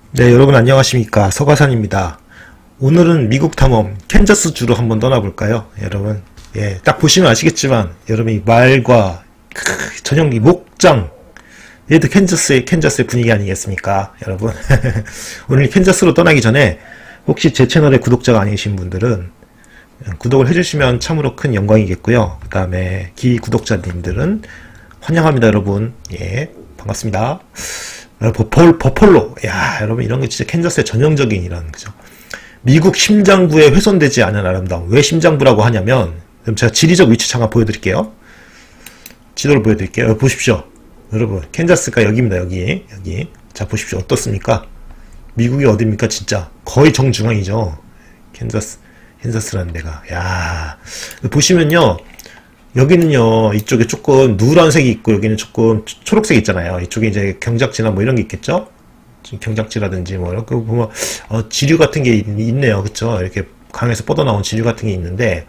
네, 여러분 안녕하십니까. 서가산입니다. 오늘은 미국 탐험 캔자스주로 한번 떠나볼까요? 여러분, 예, 딱 보시면 아시겠지만 여러분이 말과 전형기 목장, 얘도 캔자스의 분위기 아니겠습니까? 여러분, 오늘 캔자스로 떠나기 전에 혹시 제 채널의 구독자가 아니신 분들은 구독을 해주시면 참으로 큰 영광이겠고요. 그 다음에 기구독자님들은 환영합니다, 여러분. 예, 반갑습니다. 버펄로. 야, 여러분, 이런 게 진짜 캔자스의 전형적인 이런, 그죠? 미국 심장부에 훼손되지 않은 아름다움. 왜 심장부라고 하냐면, 그럼 제가 지리적 위치 잠깐 보여드릴게요. 지도를 보여드릴게요. 보십시오. 여러분, 캔자스가 여기입니다, 여기. 자, 보십시오. 어떻습니까? 미국이 어딥니까, 진짜? 거의 정중앙이죠. 캔자스라는 데가. 야, 보시면요. 여기는요, 이쪽에 조금 누런색이 있고, 여기는 조금 초록색이 있잖아요. 이쪽에 이제 경작지나 뭐 이런 게 있겠죠? 경작지라든지 뭐, 이렇게 보면, 지류 같은 게 있네요. 그쵸? 이렇게 강에서 뻗어나온 지류 같은 게 있는데,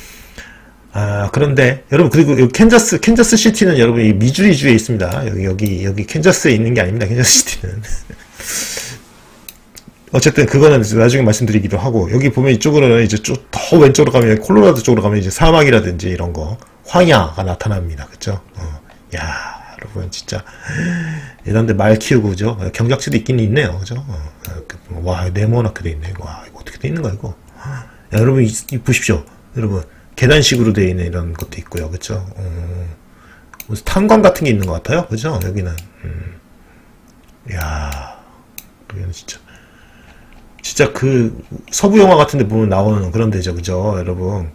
그런데, 여러분, 그리고 여기 캔자스 시티는 여러분, 이 미주리주에 있습니다. 여기 캔자스에 있는 게 아닙니다. 캔자스 시티는. 어쨌든 그거는 나중에 말씀드리기도 하고, 여기 보면 이쪽으로는 이제 더 왼쪽으로 가면 콜로라도 쪽으로 가면 이제 사막이라든지 이런 거 황야가 나타납니다. 그쵸? 야, 여러분 진짜 이런데 말 키우고, 그죠? 경작지도 있긴 있네요. 그죠? 와, 네모나게 돼 있네. 와, 이거 어떻게 돼 있는 거야 이거? 야, 여러분 이 보십시오. 여러분 계단식으로 돼 있는 이런 것도 있고요. 그쵸? 무슨 탄광 같은 게 있는 것 같아요. 그죠? 여기는 야, 여기는 진짜 그 서부 영화 같은 데 보면 나오는 그런 데죠. 그죠? 여러분.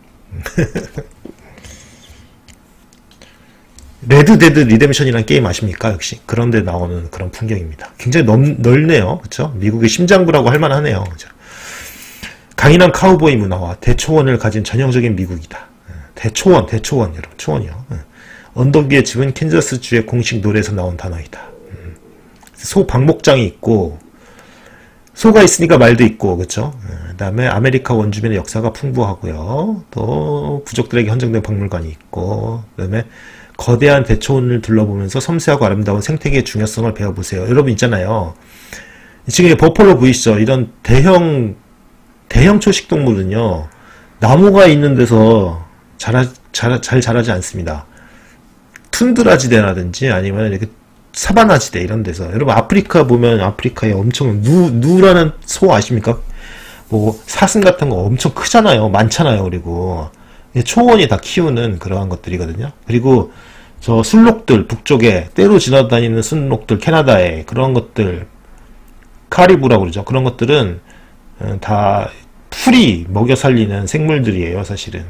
레드데드 리뎀션이라는 게임 아십니까? 역시 그런 데 나오는 그런 풍경입니다. 굉장히 넓네요. 그쵸? 미국의 심장부라고 할 만하네요. 그죠? 강인한 카우보이 문화와 대초원을 가진 전형적인 미국이다. 대초원 여러분. 초원이요. 언덕 위의 집은 캔자스주의 공식 노래에서 나온 단어이다. 소 방목장이 있고, 소가 있으니까 말도 있고, 그쵸? 그 다음에 아메리카 원주민의 역사가 풍부하고요. 또 부족들에게 헌정된 박물관이 있고, 그 다음에 거대한 대초원을 둘러보면서 섬세하고 아름다운 생태계의 중요성을 배워보세요. 여러분 있잖아요. 지금 버펄로 보이시죠? 이런 대형 초식동물은요, 나무가 있는 데서 잘 자라지 않습니다. 툰드라지대라든지 아니면 이렇게 사바나지대 이런 데서. 여러분 아프리카 보면 아프리카에 엄청 누라는 소 아십니까? 뭐 사슴 같은 거 엄청 크잖아요. 많잖아요. 그리고 초원이 다 키우는 그러한 것들이거든요. 그리고 저 순록들 북쪽에 때로 지나다니는 순록들 캐나다에 그런 것들 카리브라고 그러죠. 그런 것들은 다 풀이 먹여 살리는 생물들이에요. 사실은.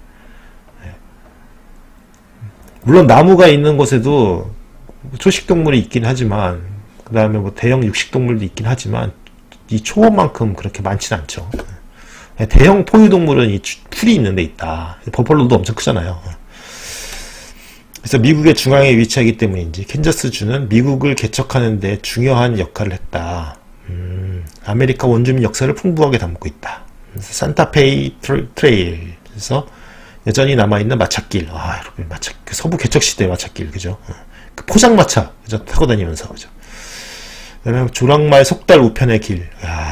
물론 나무가 있는 곳에도 초식동물이 있긴 하지만, 그 다음에 뭐 대형 육식동물도 있긴 하지만, 이 초원만큼 그렇게 많진 않죠. 대형 포유동물은 이 풀이 있는 데 있다. 버펄로도 엄청 크잖아요. 그래서 미국의 중앙에 위치하기 때문인지 캔자스주는 미국을 개척하는 데 중요한 역할을 했다. 아메리카 원주민 역사를 풍부하게 담고 있다. 산타페이 트레일. 그래서 여전히 남아있는 마차길. 여러분 그 서부 개척시대 마차길. 그죠? 그 포장마차, 그죠? 타고 다니면서, 그죠? 그다음에 조랑말 속달 우편의 길,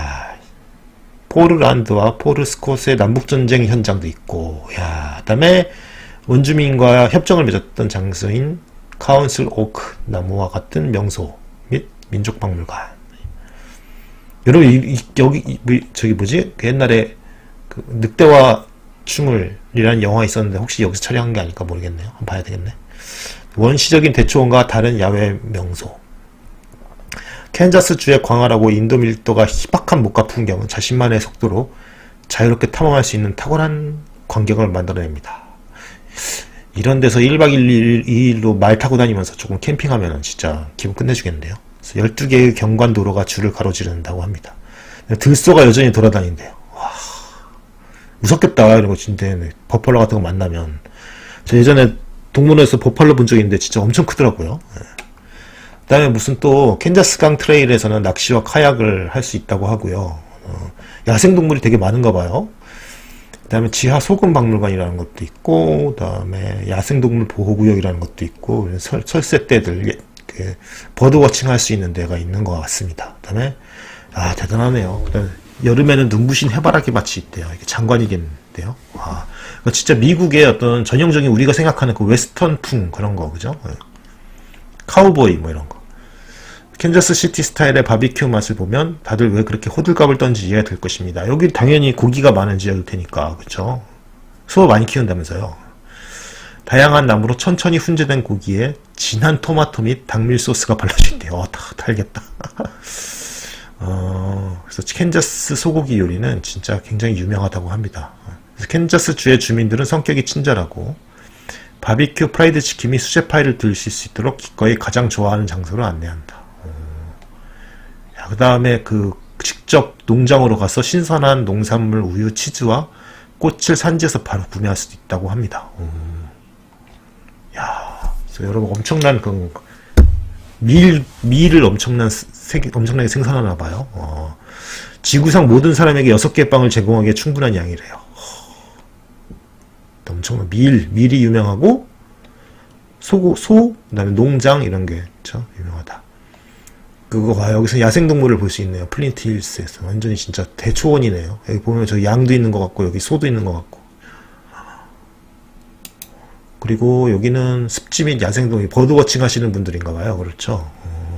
포르란드와 포르스콧의 남북전쟁 현장도 있고, 그다음에 원주민과 협정을 맺었던 장소인 카운슬 오크 나무와 같은 명소 및 민족박물관. 여러분 여기 저기 뭐지? 그 옛날에 그 늑대와 춤을이라는 영화 있었는데 혹시 여기서 촬영한 게 아닐까 모르겠네요. 한번 봐야 되겠네. 원시적인 대초원과 다른 야외 명소. 캔자스주의 광활하고 인도 밀도가 희박한 목가 풍경은 자신만의 속도로 자유롭게 탐험할 수 있는 탁월한 광경을 만들어냅니다. 이런 데서 1박 2일로 말 타고 다니면서 조금 캠핑하면 진짜 기분 끝내주겠는데요. 12개의 경관도로가 줄을 가로지른다고 합니다. 들소가 여전히 돌아다닌대요. 와, 무섭겠다. 이런 거 진짜 버펄러 같은 거 만나면. 저 예전에 동물원에서 버팔로 본 적이 있는데 진짜 엄청 크더라고요. 그 다음에 무슨 또 캔자스강 트레일에서는 낚시와 카약을 할 수 있다고 하고요. 야생동물이 되게 많은가 봐요. 그 다음에 지하 소금 박물관이라는 것도 있고, 그 다음에 야생동물 보호구역이라는 것도 있고, 설셋대들 버드워칭 할 수 있는 데가 있는 것 같습니다. 그 다음에 아, 대단하네요. 여름에는 눈부신 해바라기 밭이 있대요. 이게 장관이겠는데요. 와, 진짜 미국의 어떤 전형적인 우리가 생각하는 그 웨스턴풍 그런 거, 그죠? 카우보이 뭐 이런 거. 캔자스 시티 스타일의 바비큐 맛을 보면 다들 왜 그렇게 호들갑을 떤지 이해가 될 것입니다. 여기 당연히 고기가 많은 지역일 테니까, 그쵸? 소 많이 키운다면서요. 다양한 나무로 천천히 훈제된 고기에 진한 토마토 및 당밀 소스가 발라져 있대요. 다 달겠다. 그래서 캔자스 소고기 요리는 진짜 굉장히 유명하다고 합니다. 그래서 캔자스 주의 주민들은 성격이 친절하고 바비큐 프라이드 치킨 및 수제 파이를 드실 수 있도록 기꺼이 가장 좋아하는 장소로 안내한다. 그 다음에 그 직접 농장으로 가서 신선한 농산물, 우유, 치즈와 꽃을 산지에서 바로 구매할 수도 있다고 합니다. 야, 그래서 여러분 엄청난 그 밀을 엄청나게 생산하나 봐요. 지구상 모든 사람에게 6개의 빵을 제공하기에 충분한 양이래요. 엄청난 밀이 유명하고 소, 그다음에 농장 이런 게 그쵸? 유명하다. 그거 봐, 여기서 야생동물을 볼 수 있네요. 플린트 힐스에서 완전히 진짜 대초원이네요. 여기 보면 저 양도 있는 것 같고 여기 소도 있는 것 같고. 그리고 여기는 습지 및 야생동물, 버드워칭 하시는 분들인가봐요. 그렇죠.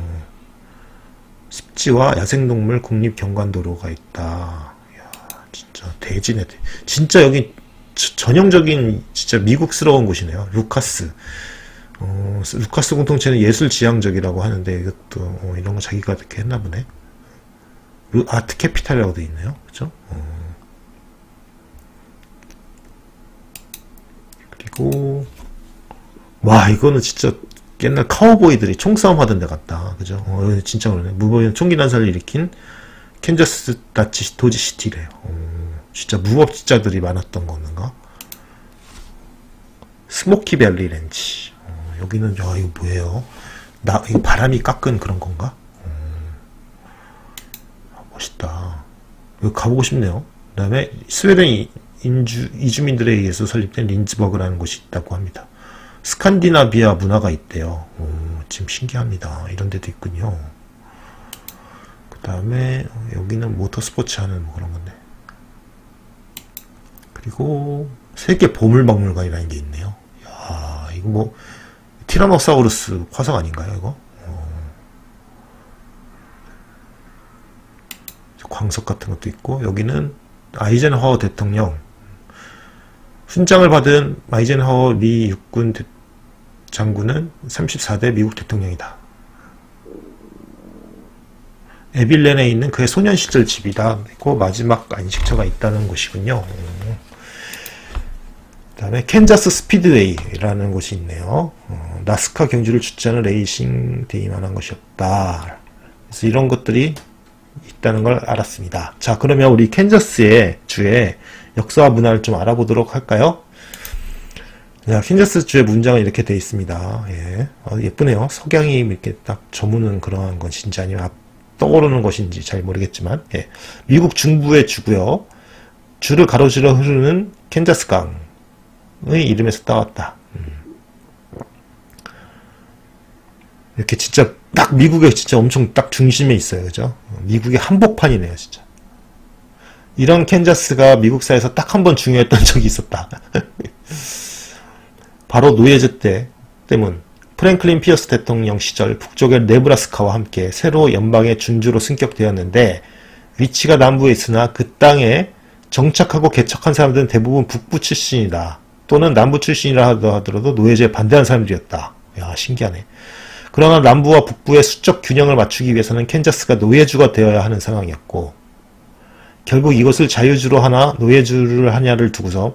습지와 야생동물 국립경관도로가 있다. 이야, 진짜 대지네. 진짜 여기 전형적인 진짜 미국스러운 곳이네요. 루카스. 루카스 공동체는 예술지향적이라고 하는데 이것도 이런 거 자기가 이렇게 했나 보네. 아트 캐피탈이라고 돼 있네요. 그죠? 그리고 와, 이거는 진짜 옛날 카우보이들이 총싸움 하던 데 같다. 그죠? 진짜 그러네. 무법인 총기 난사를 일으킨 캔자스 도지 시티래요. 진짜 무법자들이 많았던 건가? 스모키밸리 렌치. 여기는, 야, 이거 뭐예요? 이거 바람이 깎은 그런 건가? 멋있다. 여기 가보고 싶네요. 그 다음에 스웨덴 이주민들에 의해서 설립된 린즈버그라는 곳이 있다고 합니다. 스칸디나비아 문화가 있대요. 지금 신기합니다. 이런 데도 있군요. 그 다음에 여기는 모터스포츠 하는 뭐 그런 건데. 그리고 세계 보물박물관이라는 게 있네요. 야, 이거 뭐 티라노사우루스 화석 아닌가요, 이거? 광석 같은 것도 있고, 여기는 아이젠하워 대통령, 훈장을 받은 아이젠하워 미 육군 장군은 34대 미국 대통령이다. 에빌렌에 있는 그의 소년 시절 집이다. 그 마지막 안식처가 있다는 곳이군요. 그 다음에 캔자스 스피드웨이라는 곳이 있네요. 나스카 경주를 주최하는 레이싱 대회만한 것이 없다. 그래서 이런 것들이 있다는 걸 알았습니다. 자, 그러면 우리 캔자스의 주의 역사와 문화를 좀 알아보도록 할까요? 자, 캔자스 주의 문장은 이렇게 되어 있습니다. 예. 예쁘네요. 석양이 이렇게 딱 저무는 그러한 것인지 아니면 떠오르는 것인지 잘 모르겠지만, 예. 미국 중부의 주고요. 주를 가로질러 흐르는 캔자스 강의 이름에서 따왔다. 이렇게 진짜 딱 미국의 진짜 엄청 딱 중심에 있어요. 그죠? 미국의 한복판이네요, 진짜. 이런 캔자스가 미국사에서 딱 한 번 중요했던 적이 있었다. 바로 노예제 때문 프랭클린 피어스 대통령 시절 북쪽의 네브라스카와 함께 새로 연방의 준주로 승격되었는데 위치가 남부에 있으나 그 땅에 정착하고 개척한 사람들은 대부분 북부 출신이다. 또는 남부 출신이라 하더라도 노예제에 반대하는 사람들이었다. 야, 신기하네. 그러나 남부와 북부의 수적 균형을 맞추기 위해서는 캔자스가 노예주가 되어야 하는 상황이었고 결국 이것을 자유주로 하나 노예주를 하냐를 두고서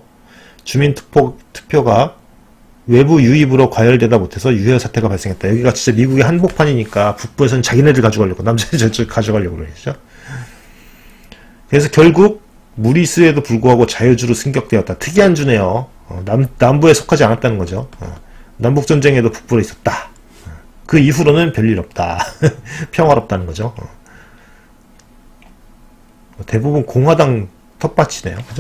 주민투표가 외부 유입으로 과열되다 못해서 유혈 사태가 발생했다. 여기가 진짜 미국의 한복판이니까 북부에서는 자기네들 가져가려고 남자들 저쪽 가져가려고 그러죠. 그래서 결국 무리수에도 불구하고 자유주로 승격되었다. 특이한 주네요. 남부에 속하지 않았다는 거죠. 남북전쟁에도 북부로 있었다. 그 이후로는 별일 없다. 평화롭다는 거죠. 대부분 공화당 텃밭이네요. 그죠?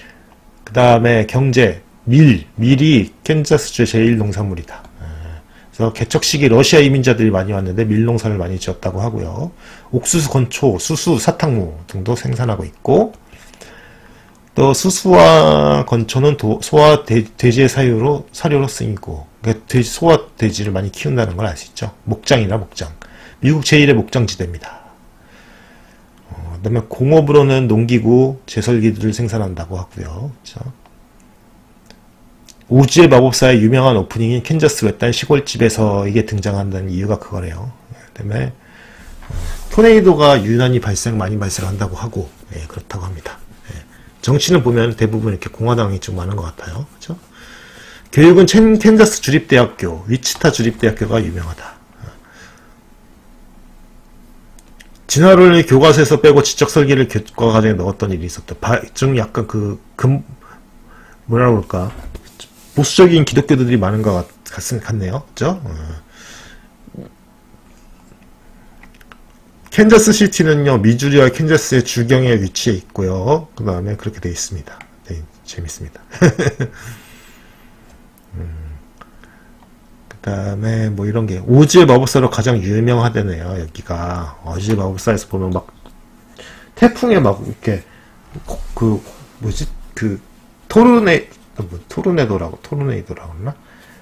그 다음에 경제, 밀이 캔자스주의 제1 농산물이다. 그래서 개척 시기 러시아 이민자들이 많이 왔는데 밀농사를 많이 지었다고 하고요. 옥수수, 건초, 수수, 사탕무 등도 생산하고 있고, 또 수수와 건초는 소와 돼지의 사료로 쓰이고, 그러니까 소와 돼지를 많이 키운다는 걸 알 수 있죠. 목장이라 목장. 미국 제1의 목장지대입니다. 그다음에 공업으로는 농기구, 제설기들을 생산한다고 하고요. 그렇죠? 오즈의 마법사의 유명한 오프닝인 캔자스 외딴 시골집에서 이게 등장한다는 이유가 그거래요. 그다음에 토네이도가 유난히 많이 발생한다고 하고, 예, 그렇다고 합니다. 예. 정치는 보면 대부분 이렇게 공화당이 좀 많은 것 같아요. 그렇죠? 교육은 캔자스 주립대학교, 위치타 주립대학교가 유명하다. 진화론을 교과서에서 빼고 지적 설계를 교과 과정에 넣었던 일이 있었다. 좀 약간 뭐라 그럴까, 보수적인 기독교들이 많은 것 같네요. 그죠? 캔자스 시티는요, 미주리와 캔자스의 주경에 위치해 있고요. 그 다음에 그렇게 되어 있습니다. 네, 재밌습니다. 그 다음에 뭐 이런 게, 오즈의 마법사로 가장 유명하다네요. 여기가 오즈의 마법사에서 보면 막 태풍에 막 이렇게 토르네이도라고 그러나?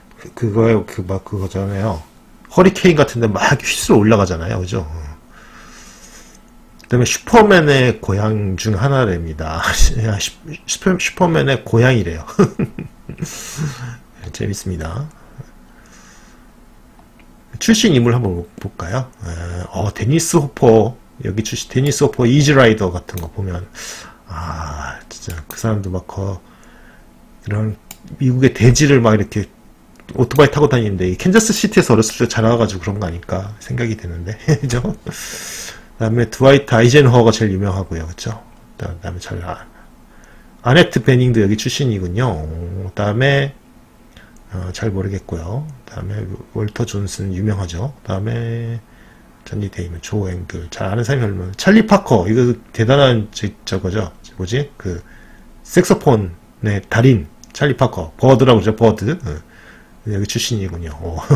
그거잖아요. 허리케인 같은데 막 휘슬러 올라가잖아요. 그죠? 그 다음에 슈퍼맨의 고향 중 하나랍니다. 슈퍼맨의 고향이래요. 재밌습니다. 출신 인물 한번 볼까요? 데니스 호퍼, 여기 출신, 데니스 호퍼 이즈라이더 같은 거 보면, 진짜 그 사람도 막 이런 미국의 대지를 막 이렇게 오토바이 타고 다니는데, 캔자스 시티에서 어렸을 때 자라가지고 그런 거 아닐까 생각이 드는데, 그죠? 그 다음에 드와이트 아이젠허가 제일 유명하고요. 그쵸? 그 다음에 아네트 베닝도 여기 출신이군요. 그 다음에, 잘 모르겠고요. 그 다음에 월터 존슨 유명하죠. 그 다음에 전니 데이먼, 조 앵글, 잘 아는 사람이 얼마나, 찰리 파커, 이거 대단한 저거죠. 뭐지? 색소폰의 달인 찰리 파커, 버드라고 그러죠. 버드. 여기 출신이군요.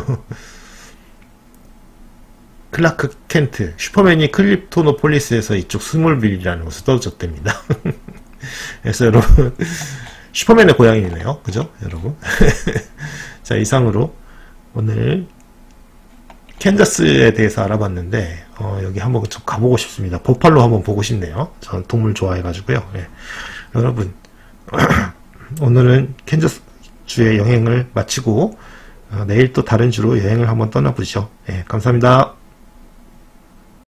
클라크 켄트, 슈퍼맨이 클립토노폴리스에서 이쪽 스몰빌이라는 곳을 떨어졌답니다. 그래서 여러분, 슈퍼맨의 고향이네요. 그죠? 여러분. 자, 이상으로 오늘 캔자스에 대해서 알아봤는데, 여기 한번 좀 가보고 싶습니다. 보팔로 한번 보고 싶네요. 저는 동물 좋아해가지고요. 예. 여러분, 오늘은 캔자스 주의 여행을 마치고, 내일 또 다른 주로 여행을 한번 떠나보시죠. 예, 감사합니다.